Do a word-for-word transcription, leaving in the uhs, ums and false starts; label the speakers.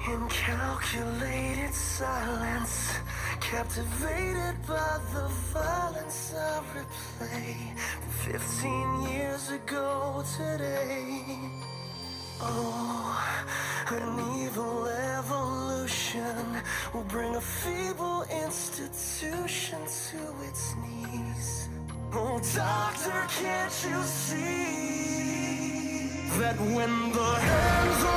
Speaker 1: In calculated silence, captivated by the violence I replay. Fifteen years ago today. Oh, an evil evolution will bring a feeble institution to its knees. Oh, doctor, can't you see that when the hands